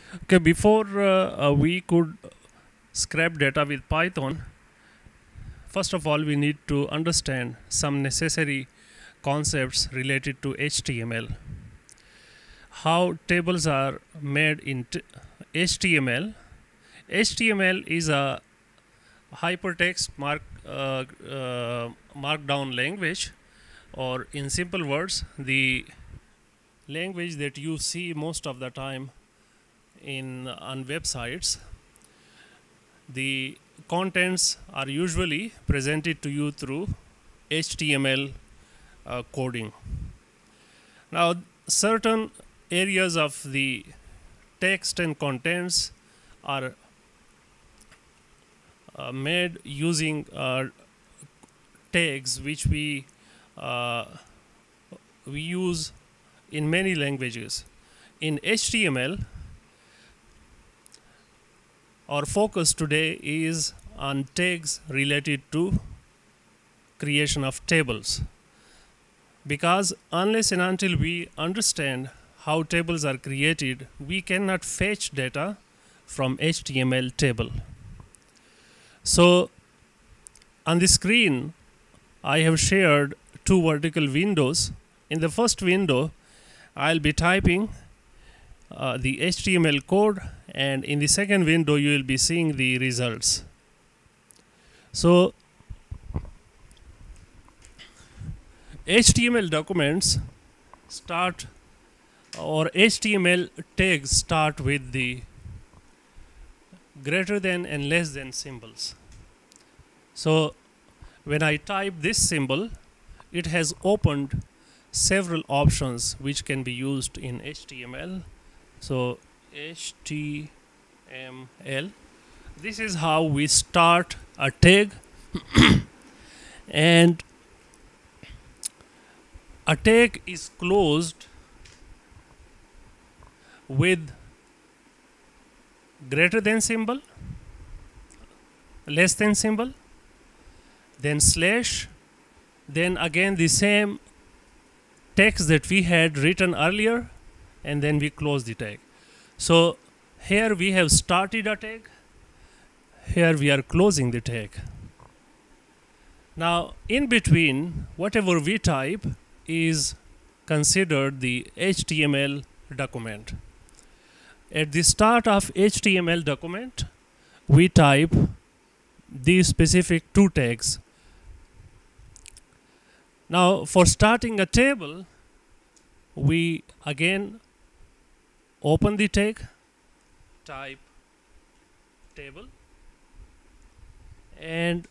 Okay, before we could scrap data with Python, first of all, we need to understand some necessary concepts related to HTML. How tables are made in HTML. HTML is a hypertext markdown language, or in simple words, the language that you see most of the time in on websites. The contents are usually presented to you through HTML coding. Now, certain areas of the text and contents are made using tags which uh, we use in many languages. In HTML, our focus today is on tags related to creation of tables, because unless and until we understand how tables are created, we cannot fetch data from HTML table. So on the screen I have shared two vertical windows. In the first window I'll be typing the HTML code, and in the second window you will be seeing the results. So HTML documents start, or HTML tags start with the greater than and less than symbols. So when I type this symbol, it has opened several options which can be used in HTML. So HTML, this is how we start a tag. And a tag is closed with greater than symbol, less than symbol, then slash, then again the same text that we had written earlier, and then we close the tag. So here we have started a tag, here we are closing the tag. Now in between, whatever we type is considered the HTML document. At the start of HTML document, we type these specific two tags. Now for starting a table, we again open the tag, type table, and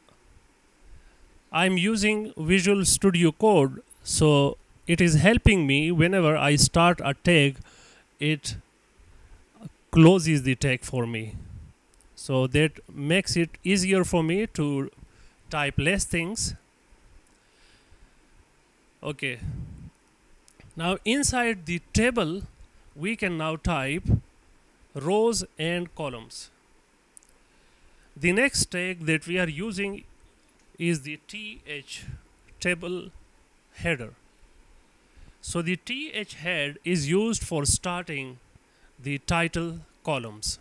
I'm using Visual Studio Code, so it is helping me whenever I start a tag, it closes the tag for me. So that makes it easier for me to type less things. Okay. Now inside the table, we can now type rows and columns. The next tag that we are using is the TH, table header. So the TH head is used for starting the title columns.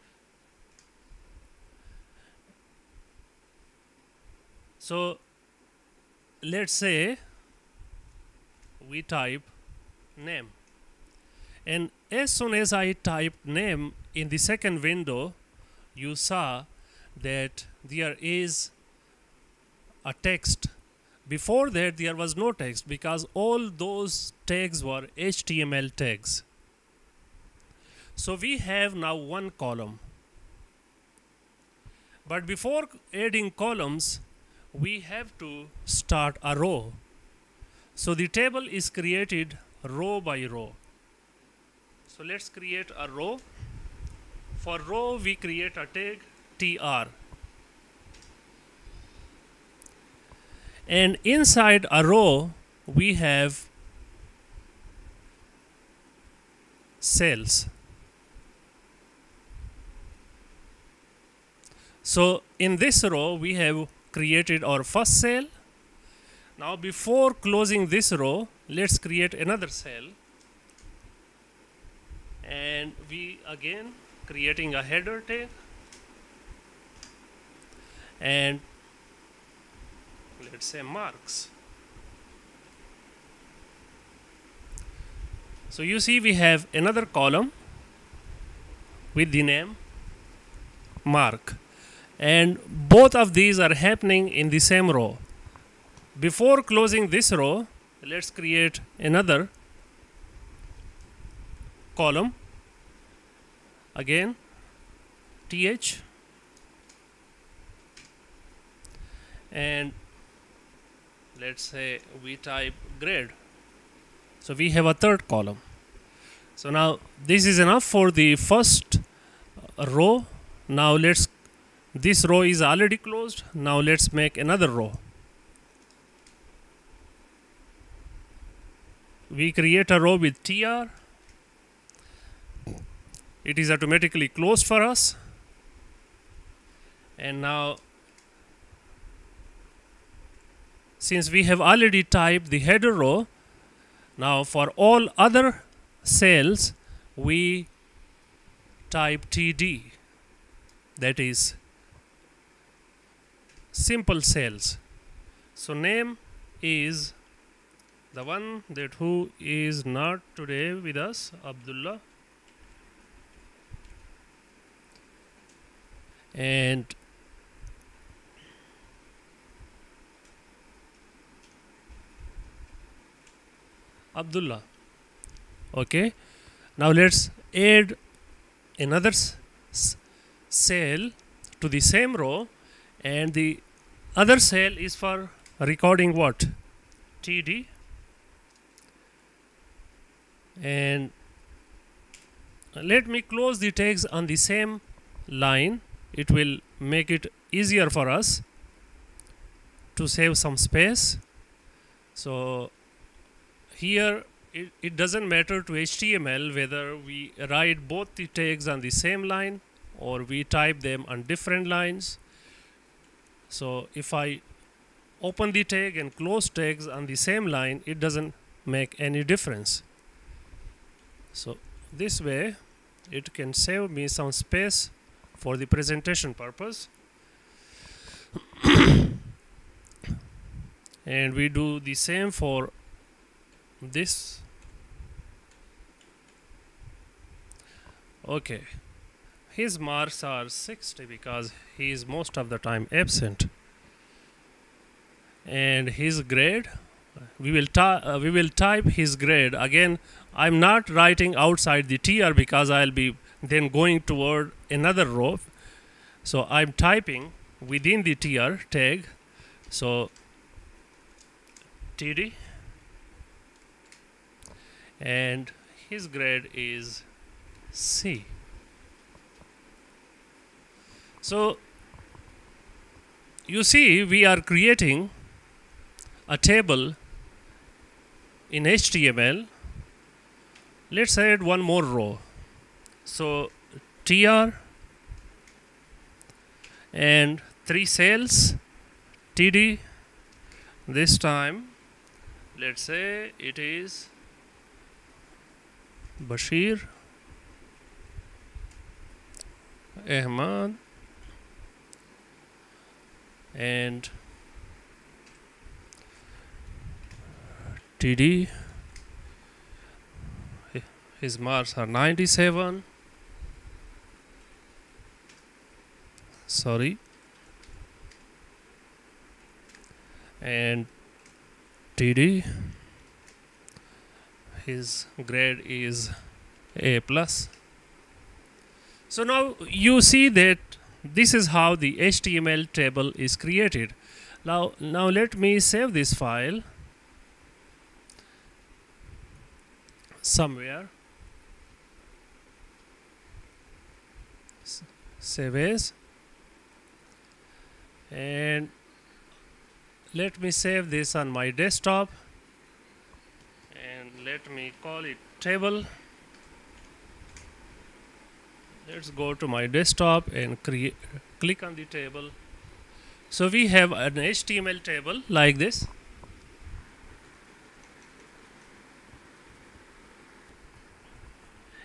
So let's say we type name, and as soon as I typed name in the second window, you saw that there is a text. Before that there was no text, because all those tags were HTML tags. So we have now one column, but before adding columns we have to start a row. So the table is created row by row. So let's create a row. For row we create a tag tr, and inside a row we have cells. So in this row we have created our first cell. Now before closing this row, let's create another cell, and and we again creating a header tag, and let's say marks. So you see we have another column with the name mark, and both of these are happening in the same row. Before closing this row, let's create another column, again th, and let's say we type grade. So we have a third column. So now this is enough for the first row. Now this row is already closed. Now let's make another row. We create a row with tr. It is automatically closed for us. And now, since we have already typed the header row, now for all other cells we type td, that is simple cells. So name is the one that who is not today with us, Abdullah, and Abdullah. Okay, now let's add another cell to the same row, and the other cell is for recording what? td, and let me close the tags on the same line. It will make it easier for us to save some space. So here it doesn't matter to HTML whether we write both the tags on the same line or we type them on different lines. So if I open the tag and close tags on the same line, it doesn't make any difference. So this way it can save me some space for the presentation purpose. And we do the same for this. Okay, his marks are 60 because he is most of the time absent, and his grade, we will type his grade. Again, I'm not writing outside the tr because I'll be then going toward another row, so I'm typing within the tr tag. So td, and his grade is C. So you see we are creating a table in HTML. Let's add one more row. So tr and 3 cells, td. This time let's say it is Bashir Ahmad, and td, his marks are 97. Sorry. And td, his grade is A+. So now you see that this is how the HTML table is created. Now let me save this file somewhere. Save as, and let me save this on my desktop, and let me call it table. Let's go to my desktop and click on the table. So we have an HTML table like this.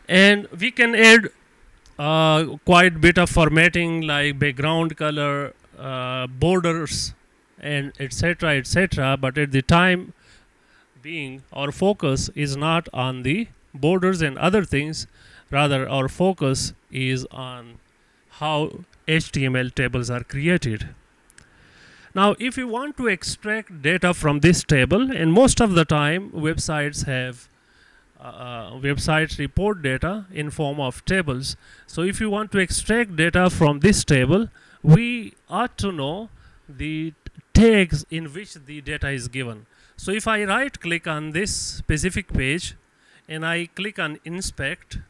And we can add quite bit of formatting like background color, borders, and etc. etc. But at the time being, our focus is not on the borders and other things. Rather, our focus is on how HTML tables are created. Now, if you want to extract data from this table, and most of the time websites have websites report data in form of tables. So if you want to extract data from this table, we ought to know the tags in which the data is given. So if I right click on this specific page and I click on inspect,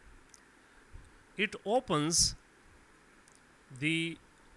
it opens the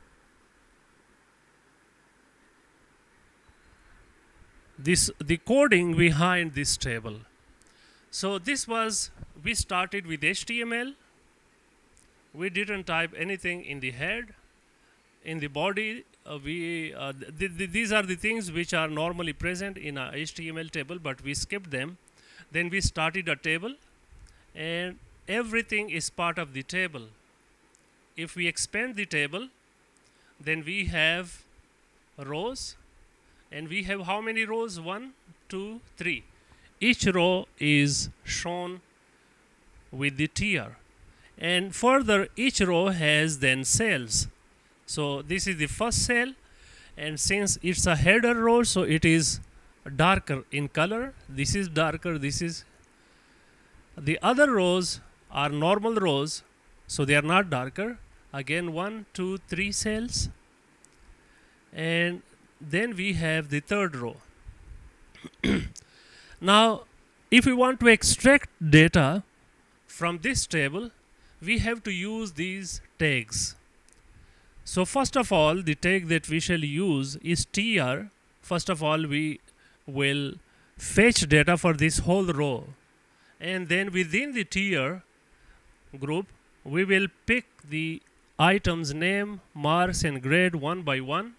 coding behind this table. So this was, we started with HTML. We didn't type anything in the head. In the body, these are the things which are normally present in a HTML table, but we skipped them. Then we started a table, and everything is part of the table. If we expand the table, then we have rows, and we have how many rows? 1, 2, 3. Each row is shown with the tier, and further each row has then cells. So this is the first cell, and since it's a header row, so it is darker in color. This is darker, this is. The other rows are normal rows, so they are not darker. Again 1, 2, 3 cells, and then we have the third row. Now, if we want to extract data from this table, we have to use these tags. So first of all, the tag that we shall use is tr. First of all, we will fetch data for this whole row, and then within the tier group, we will pick the items name, marks, and grade one by one.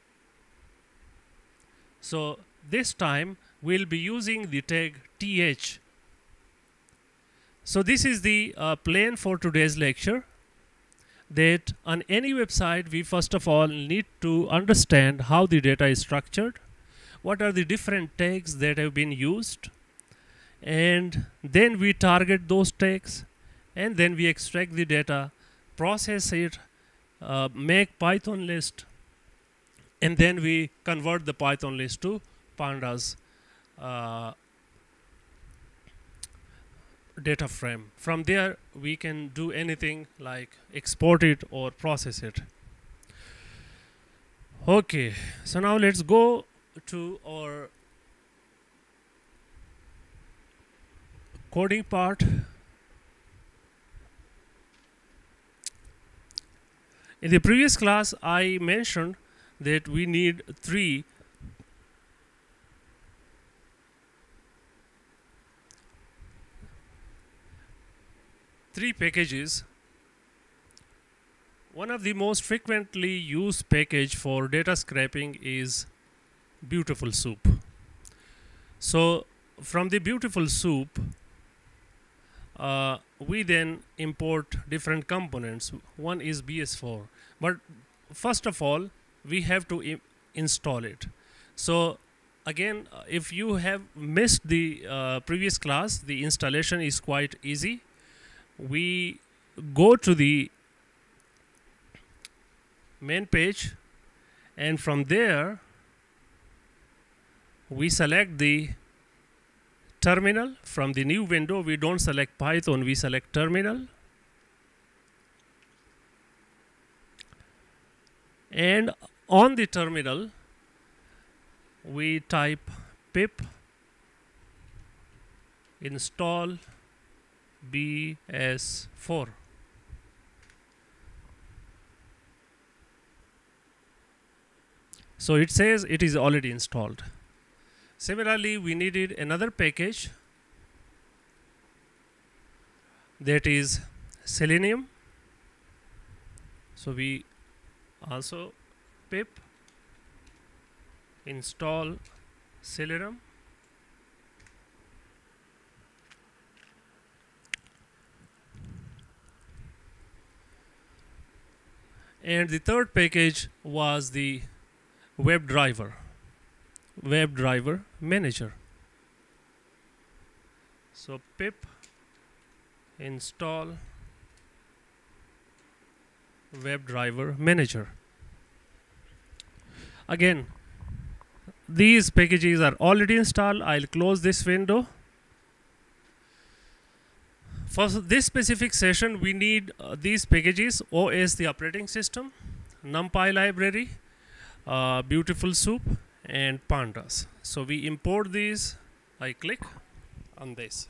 So this time we'll be using the tag th. So this is the plan for today's lecture, that on any website we first of all need to understand how the data is structured, what are the different tags that have been used, and then we target those tags, and then we extract the data, process it, make Python list, and then we convert the Python list to pandas data frame. From there we can do anything like export it or process it. Okay, so now let's go to our coding part. In the previous class I mentioned that we need three packages. One of the most frequently used package for data scraping is Beautiful Soup. So from the Beautiful Soup, we then import different components. One is BS4, but first of all we have to install it. So again, if you have missed the previous class, the installation is quite easy. We go to the main page, and from there we select the terminal. From the new window we don't select Python, we select terminal, and on the terminal we type pip install BS4. So it says it is already installed. Similarly, we needed another package, that is Selenium. So we also pip install Selenium. And the third package was the WebDriver Manager. So pip install WebDriver Manager. Again, these packages are already installed. I'll close this window. For this specific session, we need these packages: OS, the operating system, NumPy library, Beautiful Soup, and Pandas. So we import these. I click on this.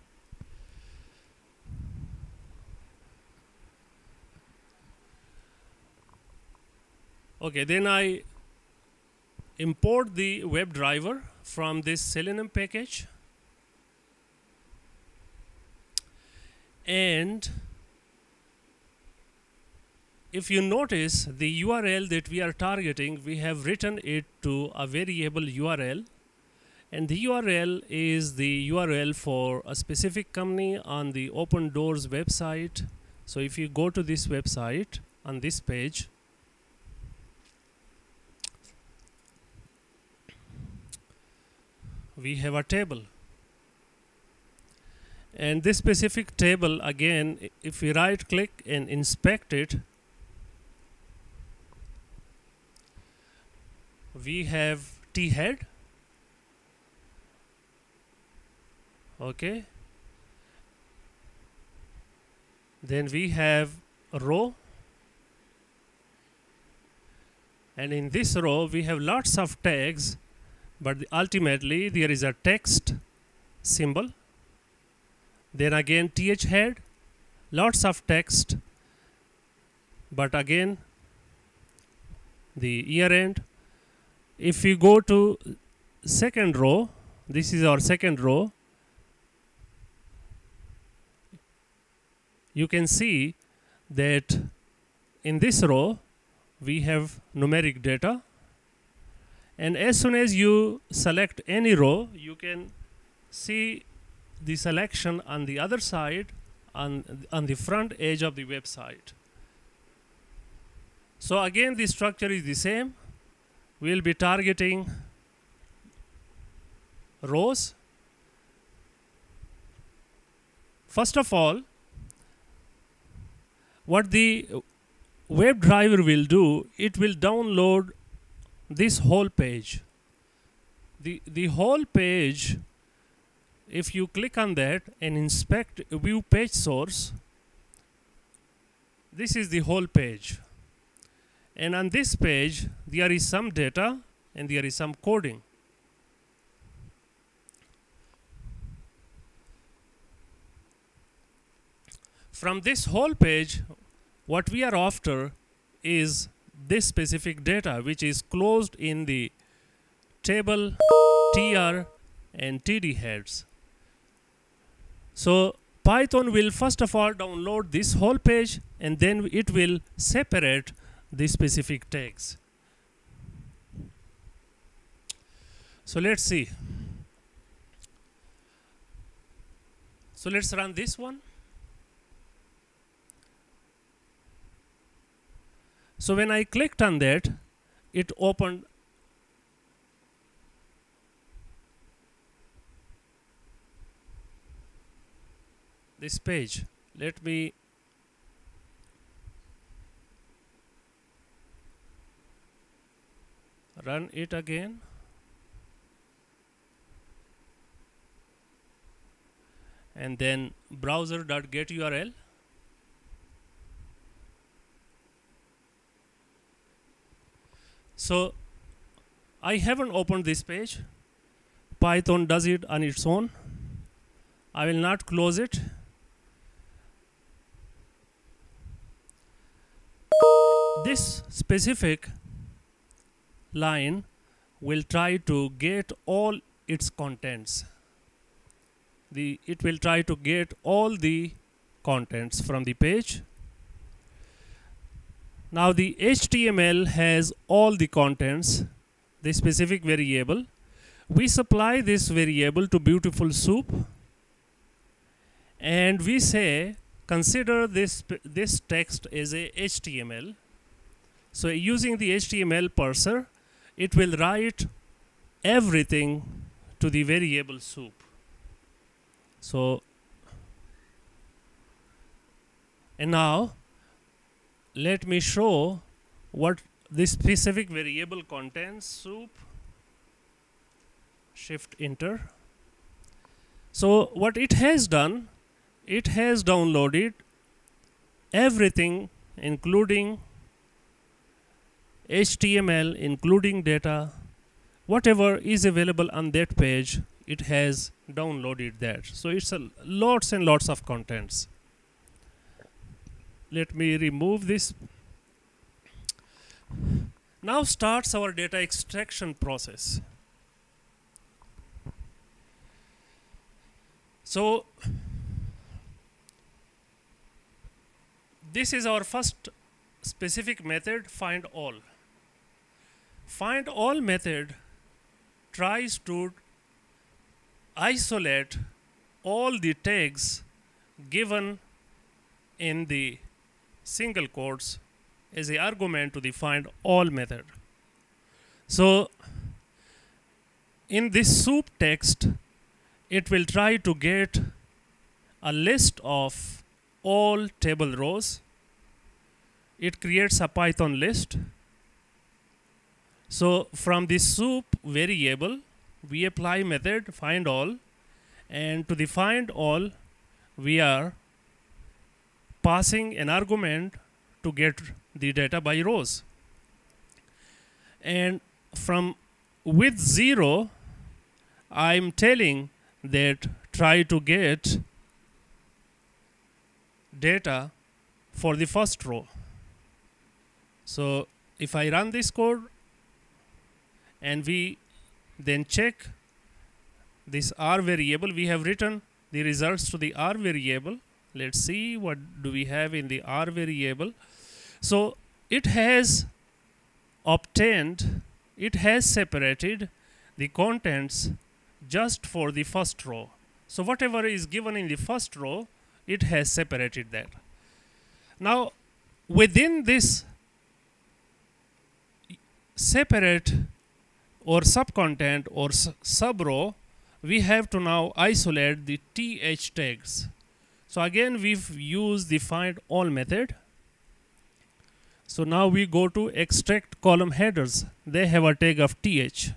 Okay, then I import the WebDriver from this Selenium package, and if you notice the URL that we are targeting, we have written it to a variable URL, and the URL is the URL for a specific company on the Open Doors website. So if you go to this website on this page, we have a table, and this specific table, again, if we right click and inspect it, we have T-head, okay, then we have a row, and in this row we have lots of tags, but ultimately there is a text symbol, then again th head, lots of text, but again the year end. If we go to second row, this is our second row, you can see that in this row we have numeric data, and as soon as you select any row, you can see the selection on the other side, on the front edge of the website. So again, the structure is the same. We'll be targeting rows. First of all, what the WebDriver will do, it will download this whole page. The whole page, if you click on that and inspect view page source, this is the whole page. And on this page, there is some data and there is some coding. From this whole page, what we are after is this specific data, which is closed in the table, tr, and td heads. So Python will first of all download this whole page, and then it will separate the specific tags. So let's see. So let's run this one. So when I clicked on that, it opened this page. Let me run it again. And then browser.get URL. So I haven't opened this page. Python does it on its own. I will not close it. This specific line will try to get all its contents. It will try to get all the contents from the page. Now the HTML has all the contents, the specific variable. We supply this variable to Beautiful Soup, and we say consider this text as a HTML, So using the HTML parser, it will write everything to the variable soup. So, and now let me show what this specific variable contains. Soup, shift enter. So what it has done, it has downloaded everything including HTML, including data, whatever is available on that page, it has downloaded that. So it's lots and lots of contents. Let me remove this. Now starts our data extraction process. So this is our first specific method, find all. Find all method tries to isolate all the tags given in the single quotes as the argument to the find all method. So in this soup text, it will try to get a list of all table rows. It creates a Python list. So from this soup variable, we apply method find all, and to the find all, we are passing an argument to get the data by rows. And from with 0, I'm telling that try to get data for the first row. So if I run this code and we then check this R variable, we have written the results to the R variable. Let's see what do we have in the R variable. So it has obtained, it has separated the contents just for the first row. So whatever is given in the first row, it has separated that. Now within this separate or subcontent or sub row, we have to now isolate the th tags. So again we've used the find all method. So now we go to extract column headers. They have a tag of th.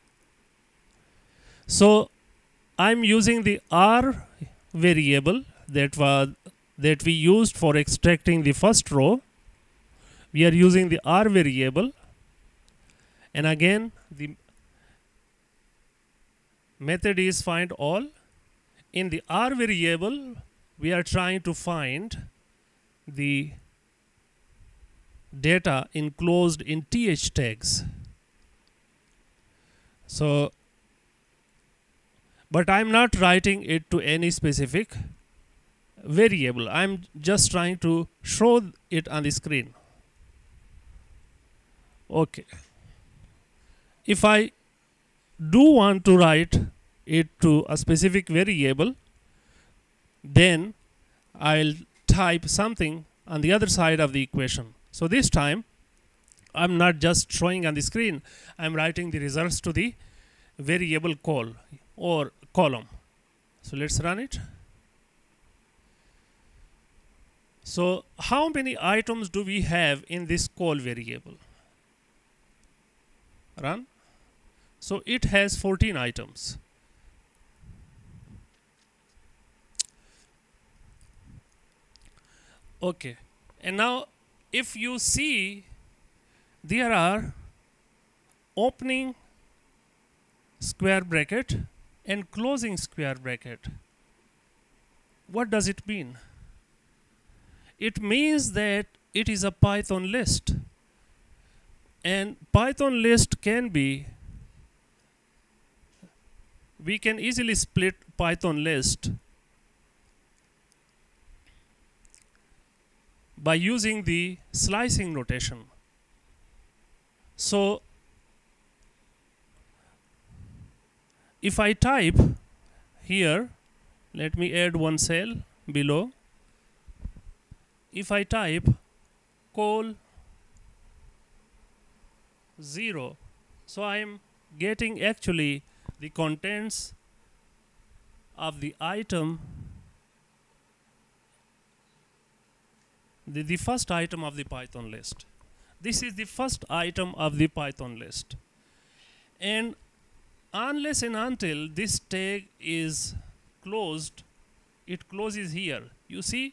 So I'm using the R variable that we used for extracting the first row. We are using the R variable, and again the method is find all. In the R variable, we are trying to find the data enclosed in th tags. So but I'm not writing it to any specific variable. I'm just trying to show it on the screen. Okay. If I do want to write it to a specific variable, then I'll type something on the other side of the equation. So this time, I'm not just showing on the screen, I'm writing the results to the variable call or column. So let's run it. So how many items do we have in this call variable? Run. So it has 14 items. Okay. And now if you see, there are opening square bracket and closing square bracket. What does it mean? It means that it is a Python list, and Python list can be, we can easily split Python list by using the slicing notation. So if I type here, let me add one cell below. If I type call 0. So I am getting actually the contents of the item, the first item of the Python list. This is the first item of the Python list. And unless and until this tag is closed, it closes here. You see,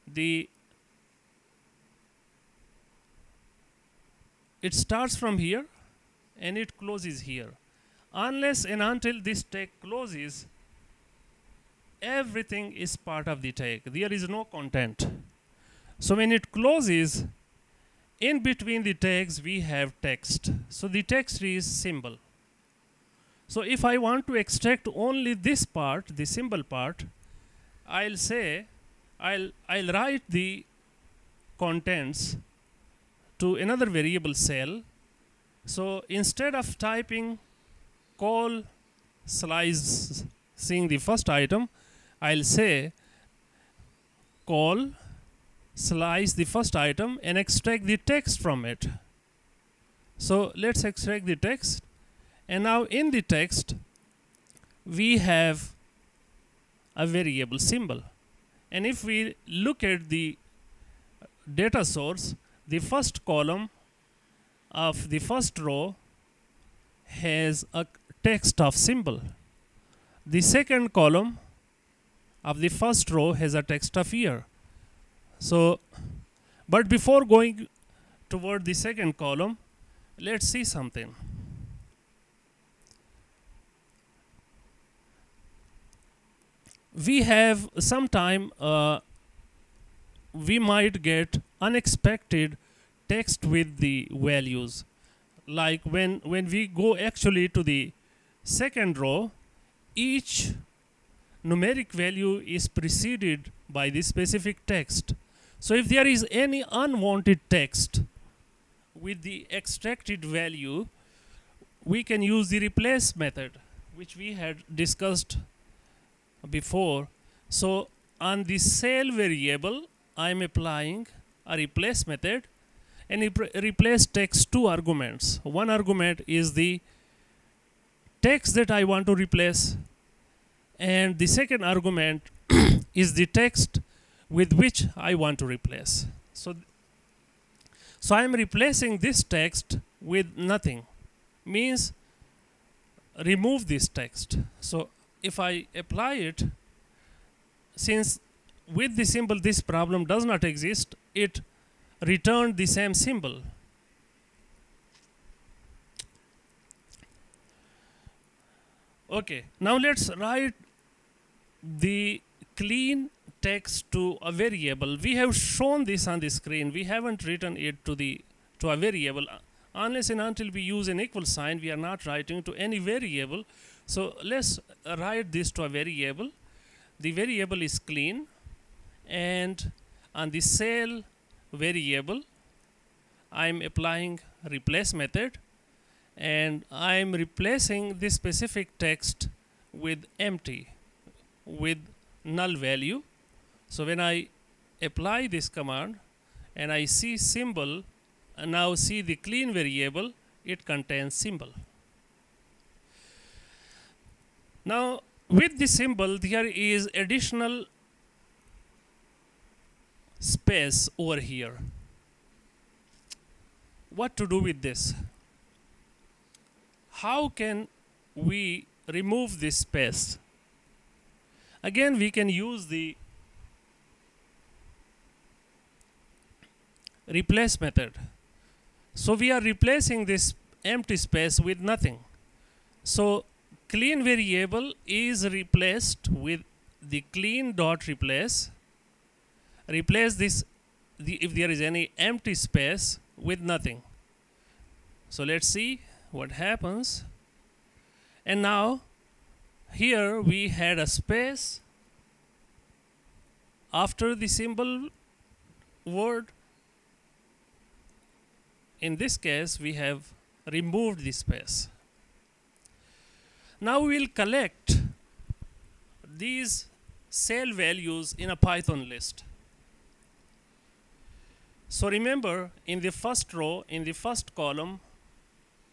it starts from here and it closes here. Unless and until this tag closes, everything is part of the tag. There is no content. So when it closes, in between the tags we have text. So the text is symbol. So if I want to extract only this part, the symbol part, I'll say I'll write the contents to another variable cell. So instead of typing call slicing the first item, I'll say call slice the first item and extract the text from it. So let's extract the text. And now in the text, we have a variable symbol. And if we look at the data source, the first column of the first row has a text of symbol. The second column of the first row has a text of year. So, but before going toward the second column, let's see something. We have sometime we might get unexpected text with the values. Like when we go actually to the second row, each numeric value is preceded by the specific text. So if there is any unwanted text with the extracted value, we can use the replace method, which we had discussed before. So on the cell variable, I am applying a replace method, and replace takes two arguments. One argument is the text that I want to replace, and the second argument is the text with which I want to replace. So I am replacing this text with nothing, means remove this text. So if I apply it, since with the symbol this problem does not exist, it returned the same symbol. Okay, now let's write the clean text to a variable. We have shown this on the screen. We haven't written it to a variable. Unless and until we use an equal sign, we are not writing to any variable. So let's write this to a variable. The variable is clean, and on the cell variable, I'm applying replace method, and I'm replacing this specific text with empty, with null value. So when I apply this command and I see symbol, and now see the clean variable, it contains symbol. Now with the symbol, there is additional space over here. What to do with this? How can we remove this space? Again, we can use the replace method. So we are replacing this empty space with nothing. So clean variable is replaced with the clean dot replace. Replace this, if there is any empty space, with nothing. So let's see what happens. And now here we had a space after the symbol word. In this case, we have removed the space. Now we will collect these cell values in a Python list. So remember, in the first row, in the first column,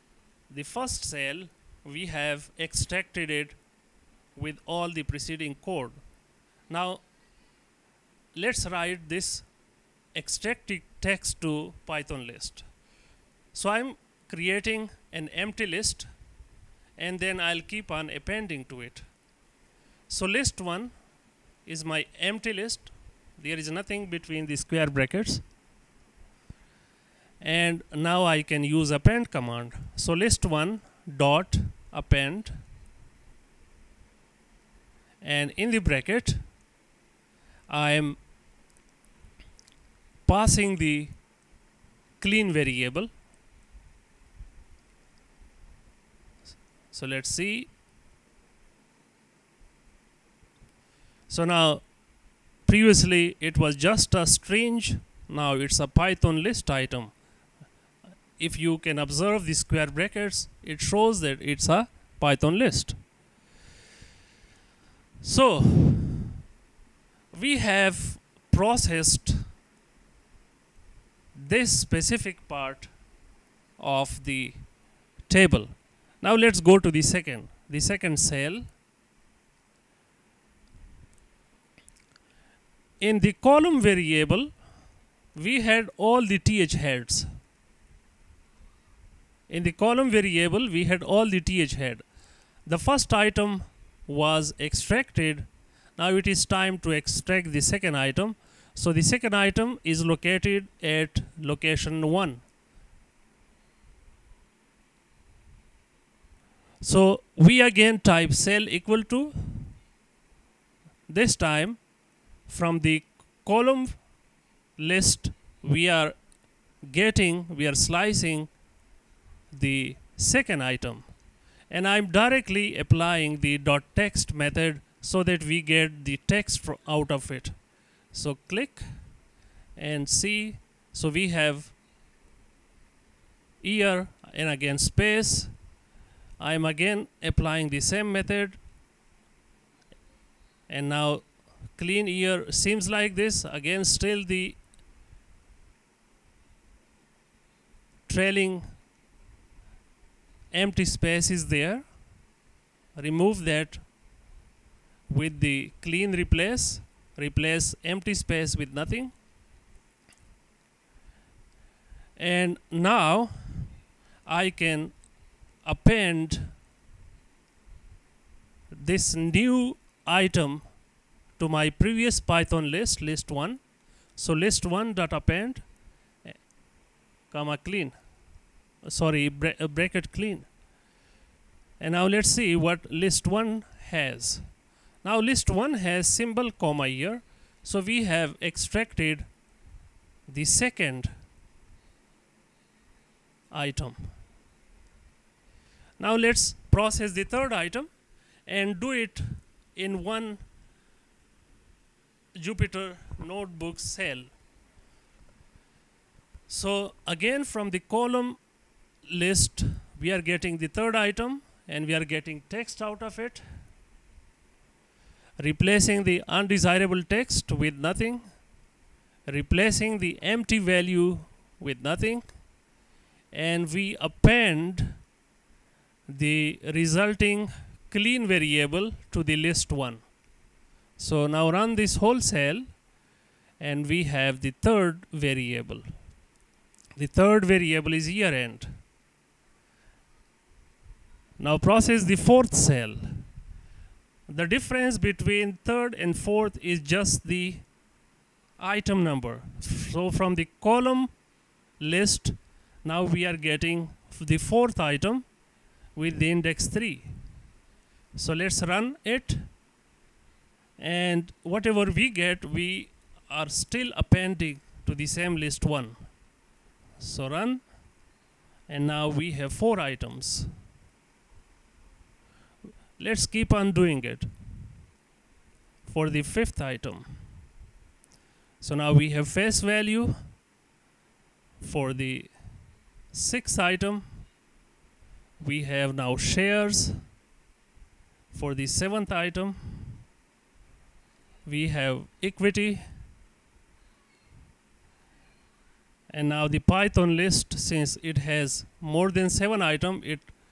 the first cell we have extracted it with all the preceding code. Now let's write this extracted text to Python list. So I'm creating an empty list and then I'll keep on appending to it. So list 1 is my empty list. There is nothing between the square brackets. And now I can use append command. So list 1 dot append, and in the bracket I am passing the clean variable. So let's see. So now previously it was just a string, now it's a Python list item. If you can observe the square brackets, it shows that it's a Python list. So we have processed this specific part of the table. Now let's go to the second cell. In the column variable, we had all the th heads. In the column variable, we had all the th head. The first item was extracted. Now it is time to extract the second item. So the second item is located at location 1. So we again type cell equal to, this time from the column list we are slicing the second item, and I'm directly applying the .text method so that we get the text out of it. So click and see. So we have year and again space. I'm again applying the same method, and now clean year seems like this. Again still the trailing empty space is there. Remove that with the clean replace empty space with nothing. And now I can append this new item to my previous Python list, list 1. So list 1 dot append comma clean, bracket clean. And now let's see what list 1 has. Now list 1 has symbol comma year. So we have extracted the second item. Now let's process the third item and do it in one Jupyter Notebook cell. So again from the column list we are getting the third item and we are getting text out of it, replacing the undesirable text with nothing, replacing the empty value with nothing, and we append the resulting clean variable to the list 1. So now run this whole cell and we have the third variable. The third variable is year end. Now process the fourth cell. The difference between third and fourth is just the item number. So from the column list, now we are getting the fourth item with the index 3. So let's run it, and whatever we get, we are still appending to the same list 1. So run, and now we have 4 items. Let's keep on doing it for the fifth item. So now we have face value for the sixth item. We have now shares for the seventh item. We have equity. And now the Python list, since it has more than 7 items, it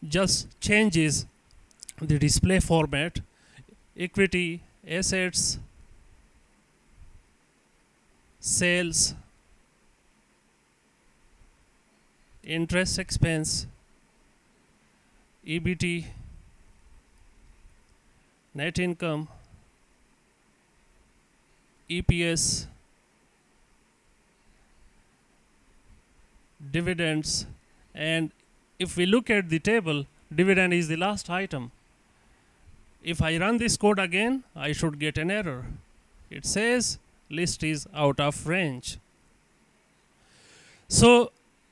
just changes the display format. Equity, assets, sales, interest expense, EBT, net income, EPS, dividends, and if we look at the table, dividend is the last item. If I run this code again, I should get an error. It says list is out of range. So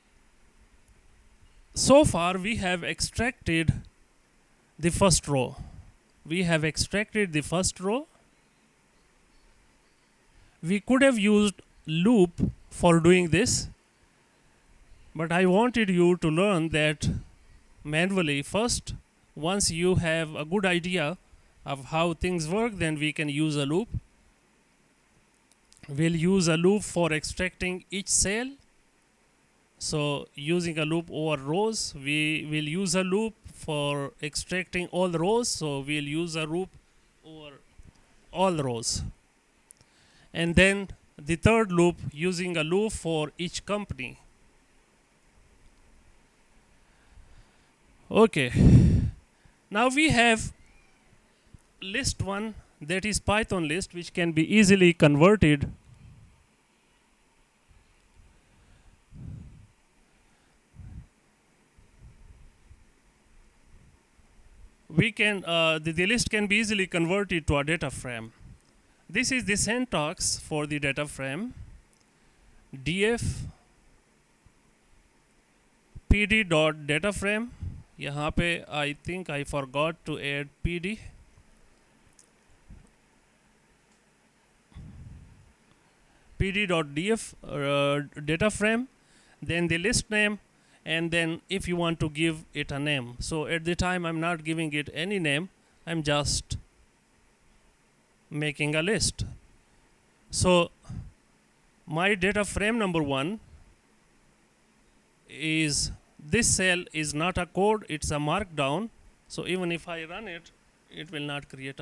far we have extracted the first row. We have extracted the first row. We could have used loop for doing this, but I wanted you to learn that manually first. Once you have a good idea of how things work, then we can use a loop. We'll use a loop for extracting each cell. So using a loop over rows, we will use a loop for extracting all the rows. So we'll use a loop over all the rows. And then the third loop, using a loop for each company. Okay. Now we have list 1, that is Python list, which can be easily converted the list can be easily converted to a data frame. This is the syntax for the data frame. df pd.dataframe. यहाँ पे I think I forgot to add pd. pd.df data frame, then the list name, and then if you want to give it a name. So at the time I'm not giving it any name, I'm just making a list. So my data frame number 1 is, this cell is not a code, it's a markdown. So even if I run it, it will not create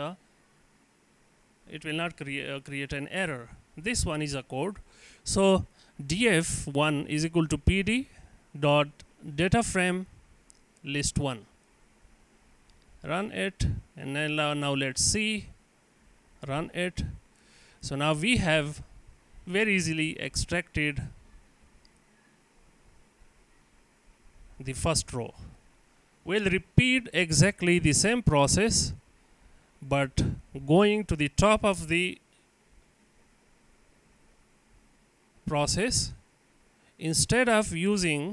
create an error. This one is a code. So df1 is equal to pd dot data frame list 1. Run it, and then now let's see. Run it. So now we have very easily extracted the first row. We'll repeat exactly the same process, but going to the top of the process, instead of using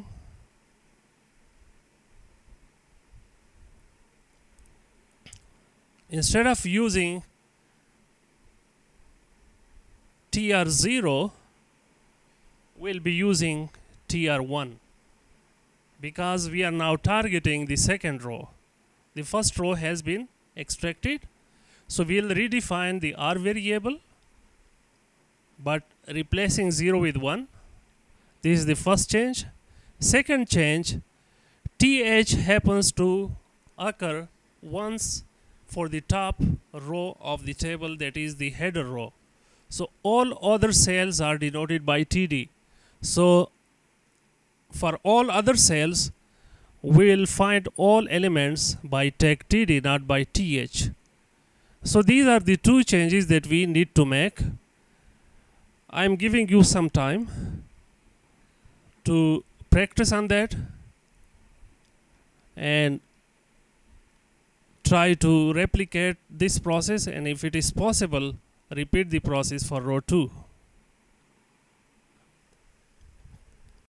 tr0, we'll be using tr1, because we are now targeting the second row. The first row has been extracted, so we'll redefine the r variable, but replacing 0 with 1. This is the first change. Second change, th happens to occur once for the top row of the table, that is the header row. So all other cells are denoted by td. So for all other cells, we will find all elements by tag td, not by th. So these are the two changes that we need to make. I'm giving you some time to practice on that and try to replicate this process, and if it is possible, repeat the process for row 2.